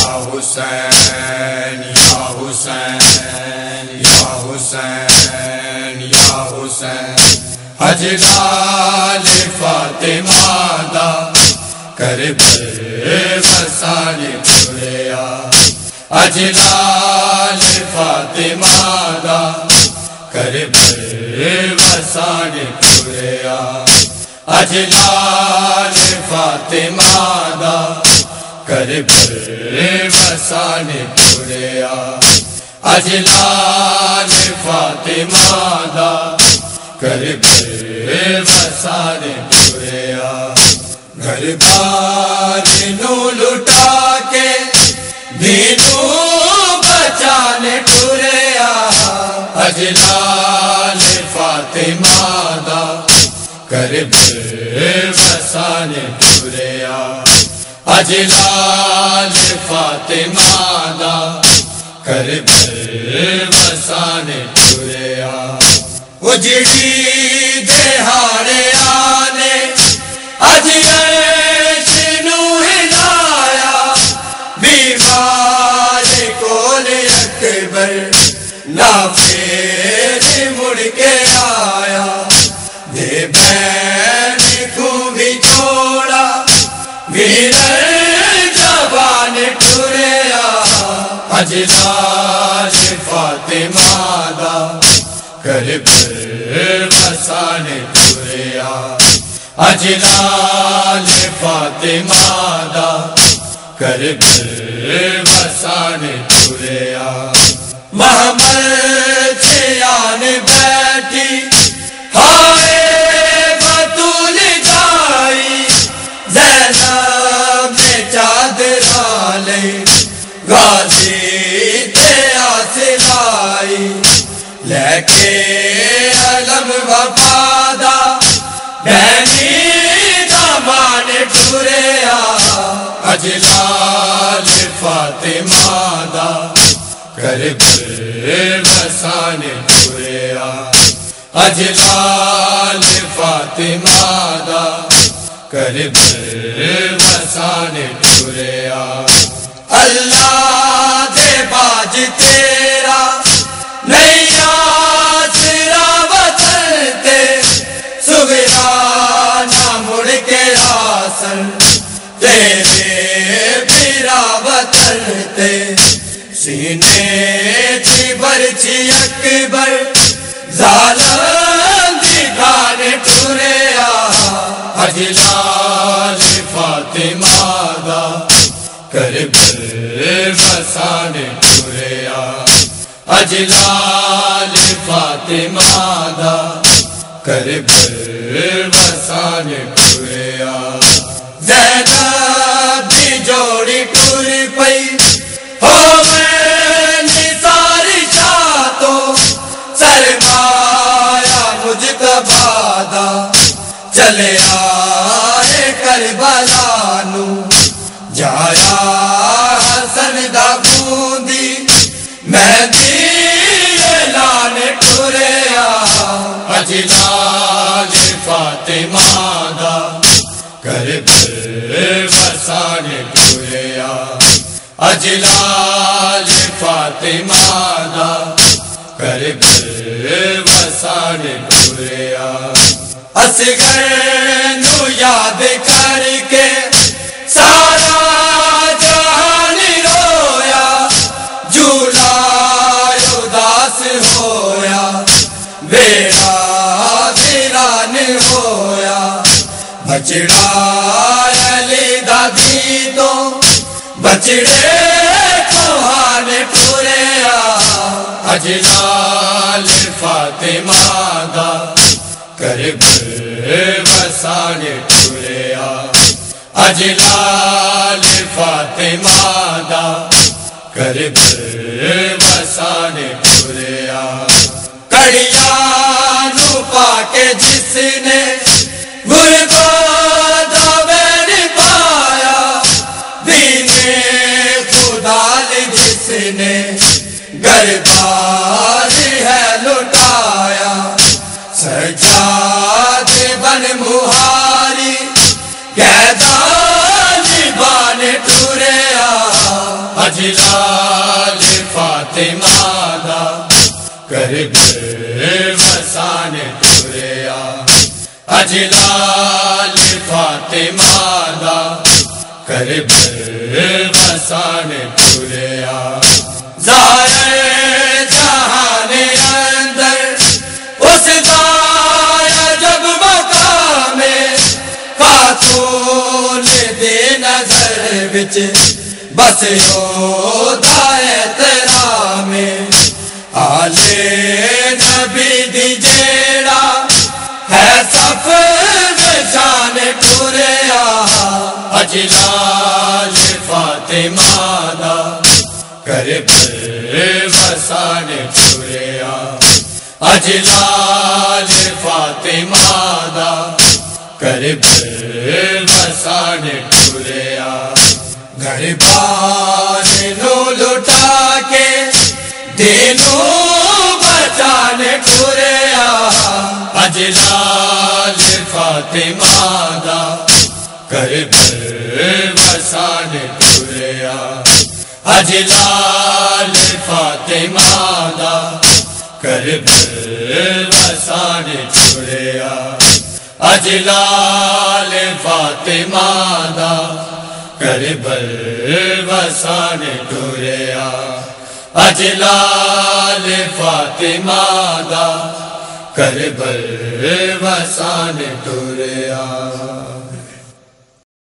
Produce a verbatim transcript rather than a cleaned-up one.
حسین یا حسین یا حسین یا حسین اجلال فاطمہ دا کربلا وسانے ٹریا اجلال فاطمہ دا کربلا وسانے ٹریا اجلال فاطمہ دا کربلا وسانے ٹریا اجلال فاطمہ دا کربلا وسانے ٹریا گھر بار نو لٹا کے دینوں بچانے ٹریا اجلال فاطمہ دا کربلا وسانے ٹریا اجلال فاطمہ دا کربلا وسانے ٹریا اجڑی دہاڑے آنے اج عرش نو ہلایا بیمار کول اکبر نہ پھر مڑ کے آیا دے بین کو بھی چھوڑا ویرر جوان ٹریا اجلال فاطمہ دا کربلا وسانے ٹریا اجلال فاطمہ دا کربلا وسانے ٹریا محمد سے آن بیٹھی ہائے بطول جائی زینب نے چادر لے غازی تے آس لائی لے کے علم وفادا بہنی دامان ٹریا اجلال فاطمہ دا کربلا وسانے ٹریا اجلال فاطمہ دا کربلا وسانے ٹریا اللہ دے باج تیرا نہیں آسرا وطن تے سغرانا مڑ کے آسن تیرے پیرا وطن تے سینے چی برچی اکبر ظالم دکھانے ٹریا اجلال فاطمہ دا کربلا وسانے ٹریا اجلال فاطمہ دا کربلا وسانے ٹریا زینب دی جوڑی ٹر پئی ہوے نثار شاہ تو سرمایہ مجتبی دا چلے آئے کربلا نو جایا حسن دا بوندی مہندی اعلان ٹریا اجلال فاطمہ دا کربلا وسانے ٹریا اجلال فاطمہ دا کربلا وسانے ٹریا اصغر نو یاد کر کے سارا جہان رویا جھولا اداس ہویا بیڑا ویران ہویا بچڑا علی دادی تو بچڑے کوہان ٹریا اجلال فاطمہ دا کربلا وسانے ٹریا اجلال فاطمہ دا کربلا وسانے ٹریا کڑیاں نو پا کے جس نے غربا دا بین پایا دین خدا جس نے گربار ہے لٹایا سجاد بن مہاری قیدان بان ٹریا اجلال فاطمہ دا کربل وسان ٹریا اجلال فاطمہ دا کربل وسان ٹریا ظاہر جہان اندر اس دا جب مقام خاتون دے نظر وچ بس او دا احترام آلے نبی دی جیڑا ہے صف نشان ٹریا اجلال فاطمہ دا کربل وسان ٹریا اجلال فاطمہ دا کربل وسان ٹریا غریبان نو لٹا کے دینوں بچانے ٹریا اجلال فاطمہ دا کربل وسان ٹریا اجلال فاطمہ دا کربل وسان ٹریا اجلال فاطمہ دا کربل وسان ٹریا اجلال فاطمہ دا کربل وسان ٹریا